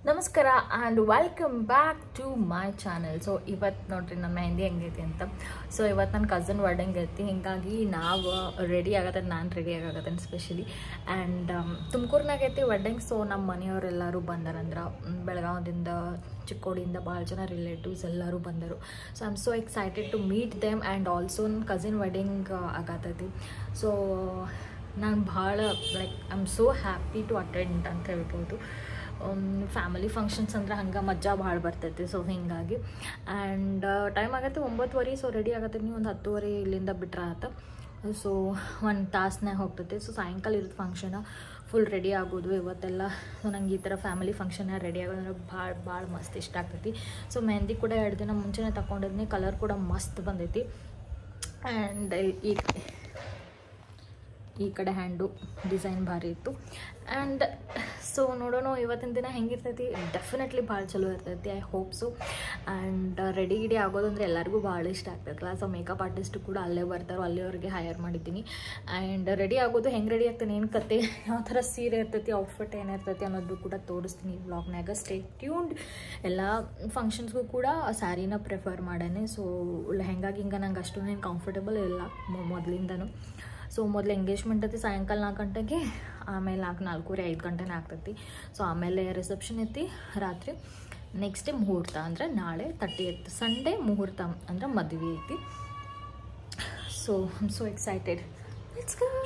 ನಮಸ್ಕಾರ and welcome back to my channel. So ಇವತ್ತು ನೋಡ್ರಿ ನಮ್ಮ ಮೆಹಂದಿ ಹೆಂಗೈತಿ ಅಂತ. ಸೊ ಇವತ್ತು ನನ್ನ ಕಝನ್ ವರ್ಡಿಂಗ್ ಐತಿ, ಹೀಗಾಗಿ ನಾವು ರೆಡಿ ಆಗತ್ತೆ, ನಾನು ರೆಡಿ ಆಗತ್ತೇನೆ ಸ್ಪೆಷಲಿ. ಆ್ಯಂಡ್ ತುಮಕೂರಿನಾಗ ಐತಿ ವರ್ಡಿಂಗ್. ಸೊ ನಮ್ಮ ಮನೆಯವರೆಲ್ಲರೂ ಬಂದಾರಂದ್ರೆ ಬೆಳಗಾವದಿಂದ ಚಿಕ್ಕೋಡಿಯಿಂದ ಭಾಳ ಜನ ರಿಲೇಟಿವ್ಸ್ ಎಲ್ಲರೂ ಬಂದರು. So I am so excited to meet them. And also ನನ್ನ ಕಝಿನ್ ವೆಡ್ಡಿಂಗ್ ಆಗತ್ತೈತಿ. ಸೊ ನಾನು ಭಾಳ like I am so happy to attend ಅಂತ ಹೇಳ್ಬೋದು. ಫ್ಯಾಮಿಲಿ ಫಂಕ್ಷನ್ಸ್ ಅಂದ್ರೆ ಹಂಗೆ ಮಜಾ ಭಾಳ ಬರ್ತೈತಿ. ಸೊ ಹೀಗಾಗಿ ಆ್ಯಂಡ್ ಟೈಮ್ ಆಗತ್ತೆ 9:30. ಸೊ ರೆಡಿ ಆಗತ್ತೆ, ನೀವು ಒಂದು 10:30 ಇಲ್ಲಿಂದ ಬಿಟ್ರೆ ಆತ. ಸೊ ಒಂದು ತಾಸ್ನಾಗ ಹೋಗ್ತೈತಿ. ಸೊ ಸಾಯಂಕಾಲ ಇರೋದು ಫಂಕ್ಷನ್ ಫುಲ್ ರೆಡಿ ಆಗೋದು ಇವತ್ತೆಲ್ಲ. ಸೊ ನಂಗೆ ಈ ಥರ ಫ್ಯಾಮಿಲಿ ಫಂಕ್ಷನ್ನಾಗ ರೆಡಿ ಆಗೋದಂದ್ರೆ ಭಾಳ ಮಸ್ತ್ ಇಷ್ಟ ಆಗ್ತೈತಿ. ಸೊ ಮೆಹಂದಿ ಕೂಡ 2 ದಿನ ಮುಂಚೆನೇ ತಗೊಂಡಿದ್ನಿ, ಕಲರ್ ಕೂಡ ಮಸ್ತ್ ಬಂದೈತಿ. ಆ್ಯಂಡ್ ಈ ಕಡೆ ಹ್ಯಾಂಡು ಡಿಸೈನ್ ಭಾರಿ ಇತ್ತು. ಆ್ಯಂಡ್ ಸೊ ನೋಡೋಣ ಇವತ್ತಿನ ದಿನ ಹೆಂಗಿರ್ತೈತಿ. ಡೆಫಿನೆಟ್ಲಿ ಭಾಳ ಚಲೋ ಇರ್ತೈತಿ, I hope so. And ready ಆಗೋದಂದ್ರೆ ಎಲ್ಲರಿಗೂ ಭಾಳ ಇಷ್ಟ ಆಗ್ತೈತಲ್ಲ. ಸೊ ಮೇಕಪ್ ಆರ್ಟಿಸ್ಟು ಕೂಡ ಅಲ್ಲೇ ಬರ್ತಾರೋ, ಅಲ್ಲಿವರೆಗೆ ಹೈಯರ್ ಮಾಡಿದ್ದೀನಿ. ಆ್ಯಂಡ್ ರೆಡಿ ಆಗೋದು ಹೆಂಗೆ ರೆಡಿ ಆಗ್ತಾನೆ, ಏನು ಕತೆ, ಯಾವ ಥರ ಸೀರೆ ಇರ್ತೈತಿ, ಔಟ್ಫಿಟ್ ಏನಿರ್ತೈತಿ ಅನ್ನೋದು ಕೂಡ ತೋರಿಸ್ತೀನಿ ವ್ಲಾಗ್ನಾಗ. Stay tuned. ಎಲ್ಲ ಫಂಕ್ಷನ್ಸ್ಗೂ ಕೂಡ ಸ್ಯಾರಿನ ಪ್ರಿಫರ್ ಮಾಡೇನೆ. ಸೊ ಲೆಹಂಗಾಗಿ ಹಿಂಗೆ ನಂಗೆ ಅಷ್ಟೊಂದೇನು ಕಂಫರ್ಟಬಲ್ ಇಲ್ಲ ಮೊದಲಿಂದನೂ. ಸೊ ಮೊದಲು ಎಂಗೇಜ್ಮೆಂಟ್ ಐತಿ ಸಾಯಂಕಾಲ 4 ಗಂಟೆಗೆ, ಆಮೇಲೆ 4:45 5 ಗಂಟೆನೇ ಆಗ್ತೈತಿ. ಸೊ ಆಮೇಲೆ ರಿಸೆಪ್ಷನ್ ಐತಿ ರಾತ್ರಿ. ನೆಕ್ಸ್ಟ್ ಡೇ ಮುಹೂರ್ತ ಅಂದರೆ ನಾಳೆ 30th ಸಂಡೇ ಮುಹೂರ್ತ ಅಂದರೆ ಮದುವೆ ಐತಿ. So I am so excited. Let's go.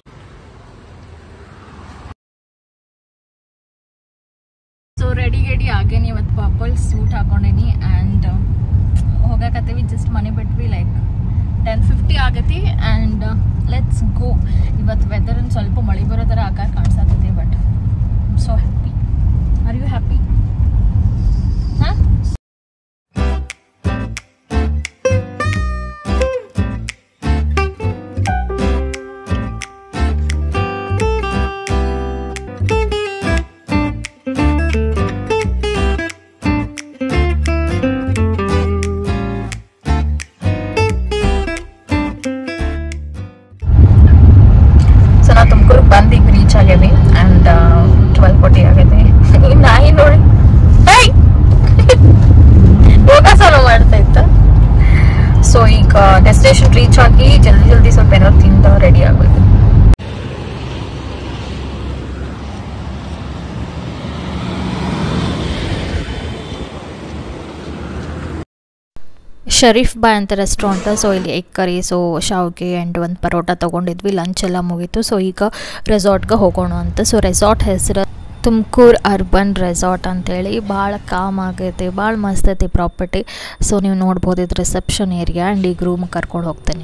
So ready ಆಗೇನಿ. ಇವತ್ತು ಪರ್ಪಲ್ ಸೂಟ್ ಹಾಕೊಂಡೇನಿ. ಆ್ಯಂಡ್ ಹೋಗಕತ್ತೀವಿ, ಜಸ್ಟ್ ಮನೆ ಬಿಟ್ವಿ ಲೈಕ್ 10:50 ಆಗೈತಿ. And let's go. ಇವತ್ತು ವೆದರನ್ನು ಸ್ವಲ್ಪ ಮಳೆ ಬರೋ ಥರ ಆಕಾರ ಕಾಣಿಸತ್ತೈತಿ. But I am so happy. Are you happy? ಹಾಂ, ಬಂದಿಗೆ ರೀಚ್ ಆಗೇವಿ. ಆ್ಯಂಡ್ 12:40 ಆಗೈತಿ. ನಾಯಿ ನೋಡಿ ಯೋಗಾಸನ ಮಾಡ್ತಾ ಇತ್ತ. ಸೊ ಈಗ ಡೆಸ್ಟಿನೇಷನ್ ರೀಚ್ ಆಗಿ ಜಲ್ದಿ ಸ್ವಲ್ಪ ಏನಾದ್ರು ತಿಂದ ರೆಡಿ ಆಗಬೇಕು. ಶರೀಫ್ ಬಾಯ್ ಅಂತ ರೆಸ್ಟೋರೆಂಟ್. ಸೊ ಇಲ್ಲಿ ಎಗ್ ಕರಿ, ಸೊ ಶಾವ್ಗೆ ಆ್ಯಂಡ್ ಒಂದು ಪರೋಟ ತೊಗೊಂಡಿದ್ವಿ. ಲಂಚ್ ಎಲ್ಲ ಮುಗೀತು. ಸೊ ಈಗ ರೆಸಾರ್ಟ್ಗೆ ಹೋಗೋಣ ಅಂತ. ಸೊ ರೆಸಾರ್ಟ್ ಹೆಸರು ತುಮಕೂರು ಅರ್ಬನ್ ರೆಸಾರ್ಟ್ ಅಂತೇಳಿ. ಭಾಳ ಕಾಮ್ ಆಗೈತಿ, ಭಾಳ ಮಸ್ತ್ ಐತಿ ಪ್ರಾಪರ್ಟಿ. ಸೊ ನೀವು ನೋಡ್ಬೋದು, ಇದು ರಿಸೆಪ್ಷನ್ ಏರಿಯಾ. ಆ್ಯಂಡ್ ಈಗ ರೂಮ್ ಕರ್ಕೊಂಡು ಹೋಗ್ತೇನೆ.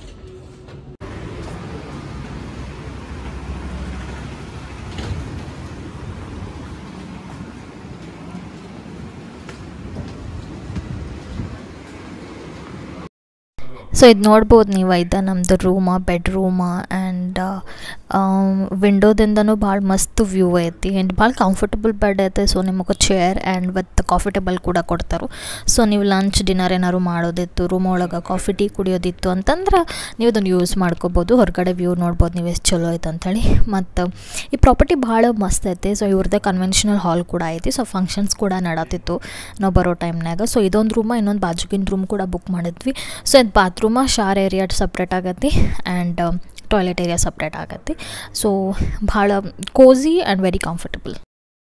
ಸೊ ಇದು ನೋಡ್ಬೋದು ನೀವು, ಇದು ನಮ್ಮದು ಬೆಡ್ರೂಮ. ಆ್ಯಂಡ್ ವಿಂಡೋದಿಂದನೂ ಭಾಳ ಮಸ್ತ್ ವ್ಯೂ ಐತಿ. ಆ್ಯಂಡ್ ಭಾಳ ಕಂಫರ್ಟಬಲ್ ಬೆಡ್ ಐತೆ. ಸೊ ನಿಮಗೆ chair and with coffee table ಕೂಡ ಕೊಡ್ತಾರೆ. ಸೊ ನೀವು ಲಂಚ್ ಡಿನ್ನರ್ ಏನಾದ್ರು ಮಾಡೋದಿತ್ತು, ರೂಮ್ ಒಳಗೆ ಕಾಫಿ ಟೀ ಕುಡಿಯೋದಿತ್ತು ಅಂತಂದ್ರೆ ನೀವು ಅದನ್ನು ಯೂಸ್ ಮಾಡ್ಕೋಬೋದು. ಹೊರಗಡೆ ವ್ಯೂ ನೋಡ್ಬೋದು ನೀವು ಎಷ್ಟು ಚಲೋ ಐತೆ ಅಂಥೇಳಿ. ಮತ್ತು ಈ ಪ್ರಾಪರ್ಟಿ ಭಾಳ ಮಸ್ತ್ ಐತೆ. ಸೊ ಇವ್ರದ್ದು ಕನ್ವೆನ್ಷನಲ್ ಹಾಲ್ ಕೂಡ ಐತಿ. ಸೊ ಫಂಕ್ಷನ್ಸ್ ಕೂಡ ನಡತಿತ್ತು ನಾವು ಬರೋ ಟೈಮ್ನಾಗ. ಸೊ ಇದೊಂದು ರೂಮ, ಇನ್ನೊಂದು ಬಾಜುಗಿನ ರೂಮ್ ಕೂಡ ಬುಕ್ ಮಾಡಿದ್ವಿ. ಸೊ ಇದು ಬಾತ್ರೂಮ, ಶಾರ್ ಏರಿಯಾ ಸಪ್ರೇಟ್ ಆಗತ್ತೆ. ಆ್ಯಂಡ್ ಟಾಯ್ಲೆಟ್ ಏರಿಯಾ ಸಪ್ರೇಟ್ ಆಗತ್ತೆ. ಸೊ ಭಾಳ cozy and very comfortable.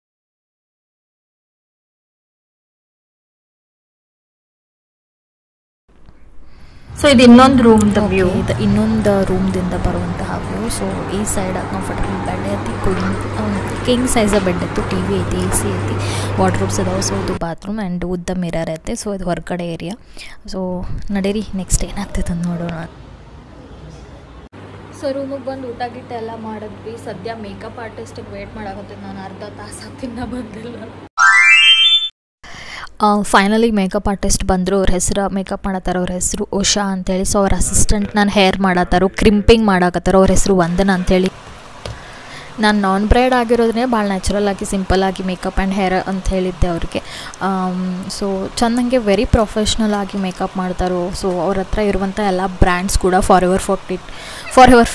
So ಇದು ಇನ್ನೊಂದು ರೂಮ್ದ ವ್ಯೂ. ಇದು ಇನ್ನೊಂದು ರೂಮ್ದಿಂದ ಬರುವಂತಹ ವ್ಯೂ. ಸೊ ಈ ಸೈಡ್ ಕಂಫರ್ಟಬಲ್ ಬೆಡ್ ಐತಿ, ಕಿಂಗ್ ಸೈಜ ಬೆಡ್ ಇತ್ತು, ಟಿ ವಿ ಐತಿ, AC ಐತಿ, ವಾರ್ಡ್ರೋಬ್ಸ್ ಅದಾವೆ. ಸೊ ಇದು ಬಾತ್ರೂಮ್ ಆ್ಯಂಡ್ ಉದ್ದ ಮಿರರ್ ಐತೆ. ಸೊ ಇದು ಹೊರಗಡೆ ಏರಿಯಾ. ಸೊ ನಡೀರಿ ನೆಕ್ಸ್ಟ್ ಏನಾಗ್ತೈತೆ ಅಂತ ನೋಡೋಣ. ಸೊ ರೂಮಿಗೆ ಬಂದು ಊಟ ಗಿಟ್ಟ ಎಲ್ಲ ಮಾಡಿದ್ವಿ. ಸದ್ಯ ಮೇಕಪ್ ಆರ್ಟಿಸ್ಟಿಗೆ ವೇಟ್ ಮಾಡಾಕತ್ತೀನಿ ನಾನು. ಅರ್ಧ ತಾಸು ಆಗ್ತಿನ್ನ ಬಂದಿಲ್ಲ. ಫೈನಲಿ ಮೇಕಪ್ ಆರ್ಟಿಸ್ಟ್ ಬಂದರು. ಅವ್ರ ಹೆಸರು ಮೇಕಪ್ ಮಾಡತ್ತಾರ, ಅವ್ರ ಹೆಸರು ಉಷಾ ಅಂತೇಳಿ. ಸೊ ಅವ್ರ ಅಸಿಸ್ಟೆಂಟ್ ನಾನು ಹೇರ್ ಮಾಡತ್ತಾರೋ, ಕ್ರಿಂಪಿಂಗ್ ಮಾಡಾಕತ್ತಾರೋ. ಅವ್ರ ಹೆಸರು ವಂದನ ಅಂಥೇಳಿ. ನಾನು ನಾನ್ ಬ್ರೈಡ್ ಆಗಿರೋದ್ರೆ ಭಾಳ ನ್ಯಾಚುರಲ್ ಆಗಿ ಸಿಂಪಲ್ ಆಗಿ ಮೇಕಪ್ ಆ್ಯಂಡ್ ಹೇರ್ ಅಂತ ಹೇಳಿದ್ದೆ ಅವ್ರಿಗೆ. ಸೊ ಚೆಂದಂಗೆ ವೆರಿ ಪ್ರೊಫೆಷ್ನಲ್ ಆಗಿ ಮೇಕಪ್ ಮಾಡ್ತಾರೋ. ಸೊ ಅವ್ರ ಹತ್ರ ಇರುವಂಥ ಎಲ್ಲ ಬ್ರ್ಯಾಂಡ್ಸ್ ಕೂಡ ಫಾರೆವರ್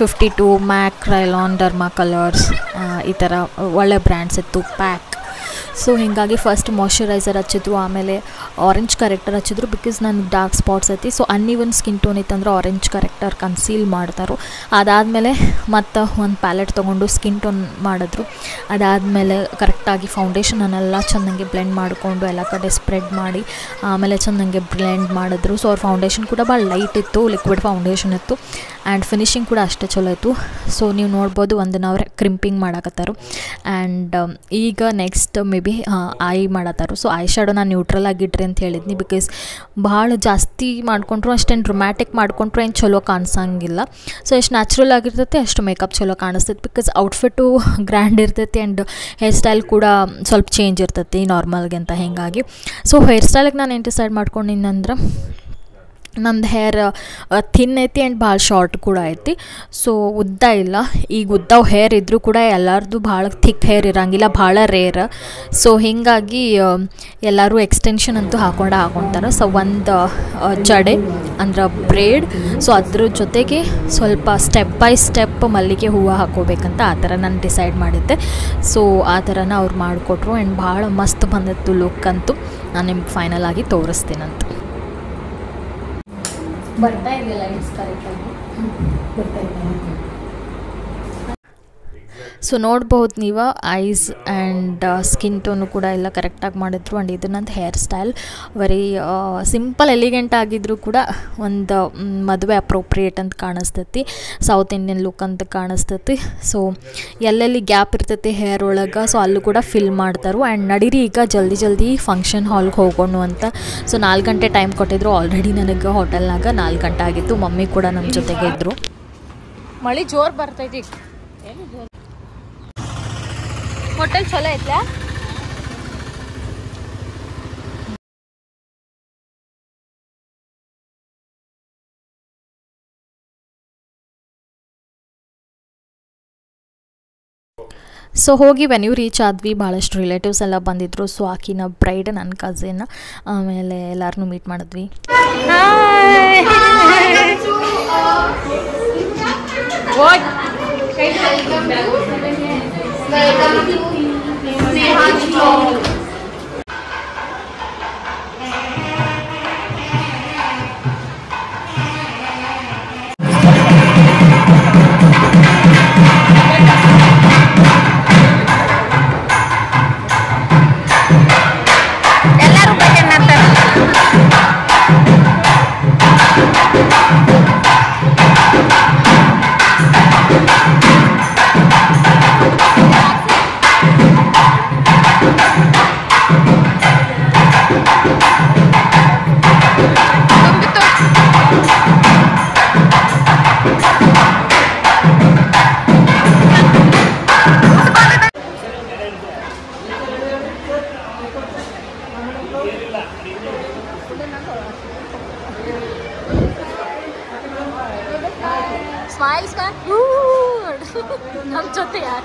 52, ಮ್ಯಾಕ್, ರೈಲಾನ್, ಡರ್ಮಾ ಕಲರ್ಸ್, ಈ ಥರ ಒಳ್ಳೆ ಬ್ರ್ಯಾಂಡ್ಸ್ ಇತ್ತು. ಪ್ಯಾಕ್. ಸೊ ಹೀಗಾಗಿ ಫಸ್ಟ್ ಮಾಯ್ಶ್ಚರೈಸರ್ ಹಚ್ಚಿದ್ರು, ಆಮೇಲೆ ಆರೆಂಜ್ ಕರೆಕ್ಟರ್ ಹಚ್ಚಿದ್ರು. ಬಿಕಾಸ್ ನನಗೆ ಡಾರ್ಕ್ ಸ್ಪಾಟ್ಸ್ ಐತಿ. ಸೊ ಅನ್ಇವನ್ ಸ್ಕಿನ್ ಟೋನ್ ಇತ್ತಂದ್ರೆ ಆರೆಂಜ್ ಕರೆಕ್ಟರ್ ಕನ್ಸೀಲ್ ಮಾಡ್ತಾರೆ. ಅದಾದಮೇಲೆ ಮತ್ತು ಒಂದು ಪ್ಯಾಲೆಟ್ ತೊಗೊಂಡು ಸ್ಕಿನ್ ಟೋನ್ ಮಾಡಿದ್ರು. ಅದಾದಮೇಲೆ ಕರೆಕ್ಟಾಗಿ ಫೌಂಡೇಶನನ್ನೆಲ್ಲ ಚೆನ್ನಾಗಿ ಬ್ಲೆಂಡ್ ಮಾಡಿಕೊಂಡು ಎಲ್ಲ ಕಡೆ ಸ್ಪ್ರೆಡ್ ಮಾಡಿ ಆಮೇಲೆ ಚೆನ್ನಾಗಿ ಬ್ಲೆಂಡ್ ಮಾಡಿದ್ರು. ಸೊ ಅವ್ರ ಫೌಂಡೇಶನ್ ಕೂಡ ಭಾಳ ಲೈಟ್ ಇತ್ತು, ಲಿಕ್ವಿಡ್ ಫೌಂಡೇಶನ್ ಇತ್ತು. ಆ್ಯಂಡ್ ಫಿನಿಶಿಂಗ್ ಕೂಡ ಅಷ್ಟೇ ಚಲೋ ಇತ್ತು. ಸೊ ನೀವು ನೋಡ್ಬೋದು 1 ಅವರ್ ಕ್ರಿಂಪಿಂಗ್ ಮಾಡಕತ್ತಾರು. ಆ್ಯಂಡ್ ಈಗ ನೆಕ್ಸ್ಟ್ ಮೇ ಬಿ ಐ ಮಾಡತ್ತಾರು. ಸೊ ಐ ಶ್ಯಾಡೋ ನಾನು ನ್ಯೂಟ್ರಲ್ ಆಗಿಡ್ರಿ ಅಂತ ಹೇಳಿದ್ನಿ. ಬಿಕಾಸ್ ಭಾಳ ಜಾಸ್ತಿ ಮಾಡ್ಕೊಂಡ್ರು ಅಷ್ಟೇನು ಡ್ರಮ್ಯಾಟಿಕ್ ಮಾಡ್ಕೊಂಡ್ರು ಏನು ಚಲೋ ಕಾಣಿಸಂಗಿಲ್ಲ. ಸೊ ಎಷ್ಟು ನ್ಯಾಚುರಲ್ ಆಗಿರ್ತೈತಿ ಅಷ್ಟು ಮೇಕಪ್ ಚಲೋ ಕಾಣಿಸ್ತೈತಿ. ಬಿಕಾಸ್ ಔಟ್ಫಿಟ್ಟು ಗ್ರ್ಯಾಂಡ್ ಇರ್ತೈತಿ ಆ್ಯಂಡ್ ಹೇರ್ ಸ್ಟೈಲ್ ಕೂಡ ಸ್ವಲ್ಪ ಚೇಂಜ್ ಇರ್ತೈತಿ ನಾರ್ಮಲ್ಗೆ ಅಂತ. ಹೀಗಾಗಿ ಸೊ ಹೇರ್ ಸ್ಟೈಲಿಗೆ ನಾನು ಏನು ಡಿಸೈಡ್ ಮಾಡ್ಕೊಂಡಿನಂದ್ರೆ ನಮ್ದು ಹೇರ್ ಥಿನ್ ಐತಿ ಆ್ಯಂಡ್ ಭಾಳ ಶಾರ್ಟ್ ಕೂಡ ಐತಿ. ಸೊ ಉದ್ದ ಇಲ್ಲ. ಈಗ ಉದ್ದವು ಹೇರ್ ಇದ್ದರೂ ಕೂಡ ಎಲ್ಲರದು ಭಾಳ ಥಿಕ್ ಹೇರ್ ಇರೋಂಗಿಲ್ಲ, ಭಾಳ ರೇರ್. ಸೊ ಹೀಗಾಗಿ ಎಲ್ಲರೂ ಎಕ್ಸ್ಟೆನ್ಷನ್ ಅಂತೂ ಹಾಕೊಳ್ತಾರೆ. ಸೊ ಒಂದು ಜಡೆ ಅಂದ್ರೆ ಬ್ರೇಡ್, ಸೊ ಅದ್ರ ಜೊತೆಗೆ ಸ್ವಲ್ಪ ಸ್ಟೆಪ್ ಬೈ ಸ್ಟೆಪ್ ಮಲ್ಲಿಗೆ ಹೂವು ಹಾಕೋಬೇಕಂತ ಆ ಥರ ನಾನು ಡಿಸೈಡ್ ಮಾಡಿದ್ದೆ. ಸೊ ಆ ಥರನ ಅವ್ರು ಮಾಡಿಕೊಟ್ರು ಆ್ಯಂಡ್ ಭಾಳ ಮಸ್ತ್ ಬಂದಿತ್ತು ಲುಕ್ ಅಂತೂ. ನಾನು ನಿಮ್ಗೆ ಫೈನಲ್ ಆಗಿ ತೋರಿಸ್ತೀನಂತ. ಬರ್ತಾ ಇದೆ ಲೈಟ್ಸ್ ಕರೆಕ್ಟಾಗಿ ಬರ್ತಾ ಇದೆ. ಸೊ ನೋಡ್ಬೋದು ನೀವು ಐಸ್ ಆ್ಯಂಡ್ ಸ್ಕಿನ್ ಟೋನು ಕೂಡ ಎಲ್ಲ ಕರೆಕ್ಟಾಗಿ ಮಾಡಿದ್ರು. ಆ್ಯಂಡ್ ಇದು ನಂದು hair style very simple elegant ಆಗಿದ್ರು ಕೂಡ ಒಂದು ಮದುವೆ ಅಪ್ರೋಪ್ರಿಯೇಟ್ ಅಂತ ಕಾಣಿಸ್ತೈತಿ, ಸೌತ್ ಇಂಡಿಯನ್ ಲುಕ್ ಅಂತ ಕಾಣಿಸ್ತೈತಿ. ಸೊ ಎಲ್ಲೆಲ್ಲಿ ಗ್ಯಾಪ್ ಇರ್ತೈತಿ ಹೇರ್ ಒಳಗೆ ಸೊ ಅಲ್ಲೂ ಕೂಡ ಫಿಲ್ ಮಾಡ್ತಾರೆ. ಆ್ಯಂಡ್ ನಡೀರಿ ಈಗ ಜಲ್ದಿ ಫಂಕ್ಷನ್ ಹಾಲ್ಗೆ ಹೋಗೋಣ ಅಂತ. ಸೊ 4 ಗಂಟೆ ಟೈಮ್ ಕೊಟ್ಟಿದ್ರು. ಆಲ್ರೆಡಿ ನನಗೆ ಹೋಟೆಲ್ನಾಗ 4 ಗಂಟೆ ಆಗಿತ್ತು. ಮಮ್ಮಿ ಕೂಡ ನಮ್ಮ ಜೊತೆಗೆ ಇದ್ದರು. ಮಳೆ ಜೋರು ಬರ್ತೈತಿ. ಹೋಟೆಲ್ ಚಲೋ ಐತ್ಲಾ? ಸೊ ಹೋಗಿ ವೆನ್ಯೂ ರೀಚ್ ಆದ್ವಿ. ಭಾಳಷ್ಟು ರಿಲೇಟಿವ್ಸ್ ಎಲ್ಲ ಬಂದಿದ್ರು. ಸೊ ಆಕಿನ ಬ್ರೈಡ್ ನನ್ನ ಕಸಿನ್, ಆಮೇಲೆ ಎಲ್ಲರನ್ನೂ ಮೀಟ್ ಮಾಡಿದ್ವಿ. स्माइल्स का हम जोते यार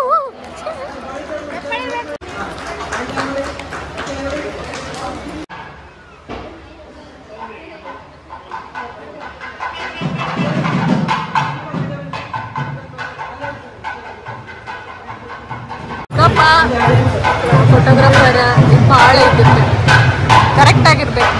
ಫೋಟೋಗ್ರಾಫರ್ ಭಾಳ ಇದ್ದಿತ್ತು ಕರೆಕ್ಟ್ ಆಗಿರ್ಬೇಕು.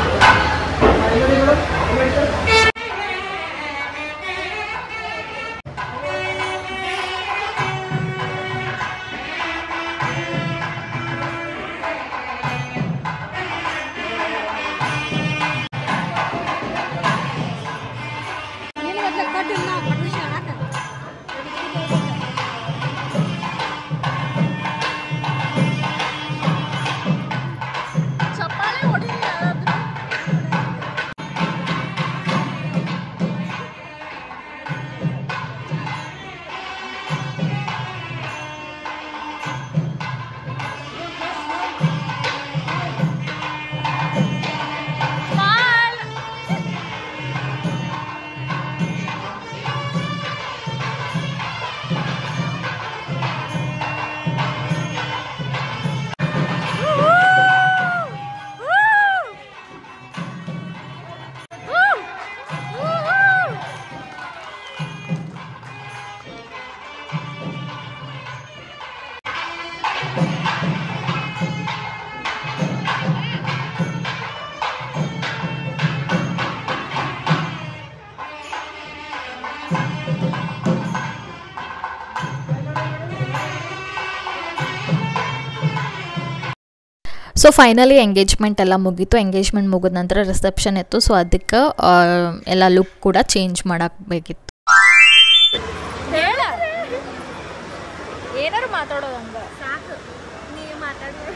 ಸೊ ಫೈನಲಿ ಎಂಗೇಜ್ಮೆಂಟ್ ಎಲ್ಲ ಮುಗೀತು. ಎಂಗೇಜ್ಮೆಂಟ್ ಮುಗಿದ ನಂತರ ರಿಸೆಪ್ಷನ್ ಇತ್ತು. ಸೊ ಅದಕ್ಕೆ ಎಲ್ಲ ಲುಕ್ ಕೂಡ ಚೇಂಜ್ ಮಾಡಬೇಕಿತ್ತು. ಏನಾರು ಮಾತಾಡೋದಂಗ ಸಾಕು, ನೀವು ಮಾತಾಡೋದು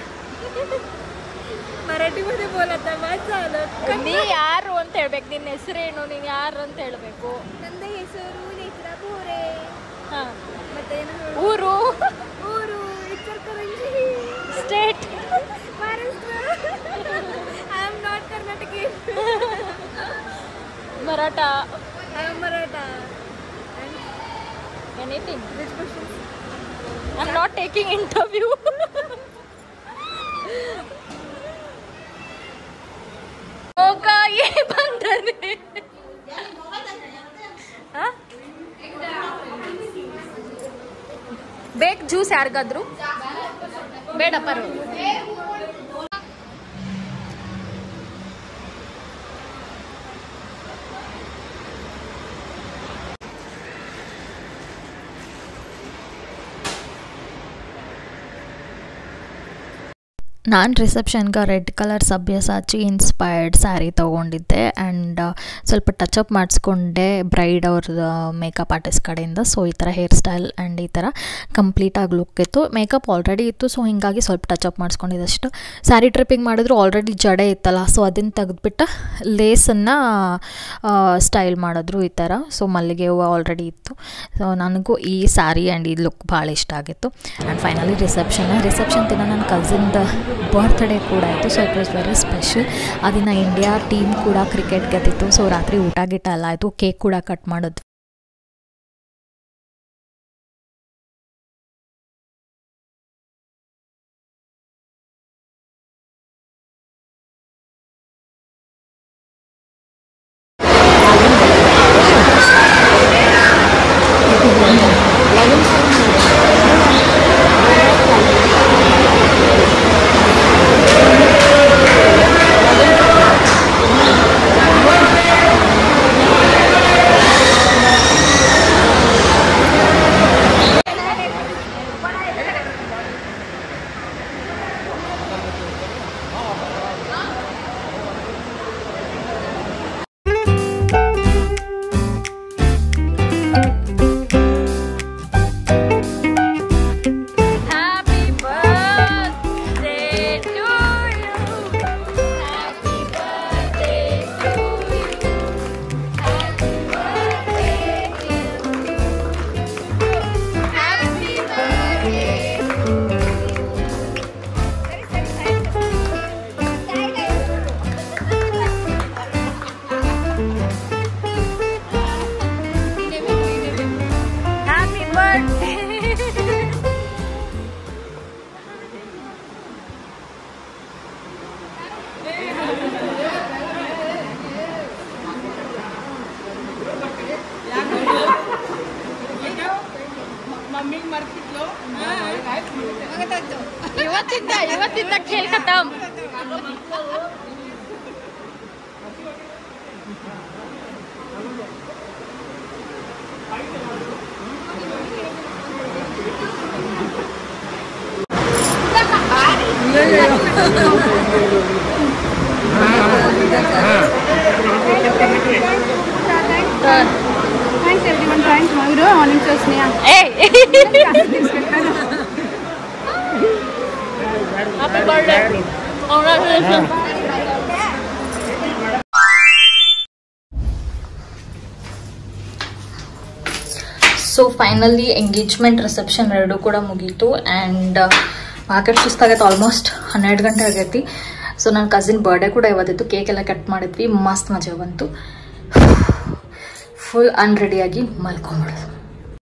ಮರಾಠಿ ಮತ್ತೆ ಬೋಲತ್ತ. ನೀ ಯಾರು ಅಂತ ಹೇಳ್ಬೇಕು, ನಿನ್ನ ಹೆಸರೇನು, ನೀನು ಯಾರು ಅಂತ ಹೇಳಬೇಕು. ನನ್ನ ಹೆಸರು ನೇತ್ರ ಬೋರೆ. ಹಾಂ, ಮತ್ತೆ ಊರು ಊರು Ichalkaranji state Maharashtra. I am not Karnataka. Maratha. I am Maratha. Anything. Which question? I am not taking interview. ಹೋಗಾ ಏ ಬಂದರೆ ಬೇಕು ಜ್ಯೂಸ್ ಯಾರಿಗಾದ್ರು? ಬೇಡಪ್ಪ. ನಾನು ರಿಸೆಪ್ಷನ್ಗೆ red colour Sabyasachi inspired sari ತೊಗೊಂಡಿದ್ದೆ ಆ್ಯಂಡ್ ಸ್ವಲ್ಪ ಟಚಪ್ ಮಾಡಿಸ್ಕೊಂಡೆ ಬ್ರೈಡ್ ಅವ್ರದ್ದು ಮೇಕಪ್ ಆರ್ಟಿಸ್ಟ್ ಕಡೆಯಿಂದ. ಸೊ ಈ ಥರ ಹೇರ್ ಸ್ಟೈಲ್ ಆ್ಯಂಡ್ ಈ ಥರ ಕಂಪ್ಲೀಟಾಗಿ ಲುಕ್ ಇತ್ತು. ಮೇಕಪ್ ಆಲ್ರೆಡಿ ಇತ್ತು, ಸೊ ಹೀಗಾಗಿ ಸ್ವಲ್ಪ ಟಚಪ್ ಮಾಡಿಸ್ಕೊಂಡಿದ್ದಷ್ಟು. ಸ್ಯಾರಿ ಟ್ರಿಪ್ಪಿಂಗ್ ಮಾಡಿದ್ರು ಆಲ್ರೆಡಿ ಜಡೆ ಇತ್ತಲ್ಲ, ಸೊ ಅದನ್ನು ತೆಗೆದುಬಿಟ್ಟು ಲೇಸನ್ನು ಸ್ಟೈಲ್ ಮಾಡಿದ್ರು ಈ ಥರ. ಸೊ ಮಲ್ಲಿಗೆ ಹೂವು ಆಲ್ರೆಡಿ ಇತ್ತು. ಸೊ ನನಗೂ ಈ ಸ್ಯಾರಿ ಆ್ಯಂಡ್ ಈ ಲುಕ್ ಭಾಳ ಇಷ್ಟ ಆಗಿತ್ತು. ಆ್ಯಂಡ್ ಫೈನಲಿ ರಿಸೆಪ್ಷನ್ ದಿನ ನನ್ನ ಕಸಿನ್ದು ಬರ್ತ್ಡೇ ಕೂಡ ಇತ್ತು. So it was very special. ಆ ದಿನ ಇಂಡಿಯಾ ಟೀಮ್ ಕೂಡ ಕ್ರಿಕೆಟ್ ಗೆದ್ದಿತ್ತು. ಸೊ ರಾತ್ರಿ ಊಟ ಗಿಟ ಎಲ್ಲ ಆಯಿತು, ಕೇಕ್ ಕೂಡ ಕಟ್ ಮಾಡಿದ್ವಿ. ಇವತ್ತಿಂದ ಖೇಲ್ ಖತಮ್. Thanks everyone. Thanks. You know, morning to Sneha. Hey. Happy birthday. Congratulations. So finally engagement reception ಎರಡೂ ಕೂಡ ಮುಗೀತು ಆ್ಯಂಡ್ ಮಾರ್ಕೆಟ್ ಸುಸ್ತಾಗೈತೆ. ಆಲ್ಮೋಸ್ಟ್ 12 ಗಂಟೆ ಆಗೈತಿ. ಸೊ ನನ್ನ ಕಸಿನ್ ಬರ್ಡೇ ಕೂಡ ಇವತ್ತಿತ್ತು. ಕೇಕ್ ಎಲ್ಲ ಕಟ್ ಮಾಡಿದ್ವಿ. ಮಸ್ತ್ ಮಜಾ ಬಂತು. ಫುಲ್ ಅನ್ರೆಡಿಯಾಗಿ ಮಲ್ಕೊಂಬಿಡೋದು.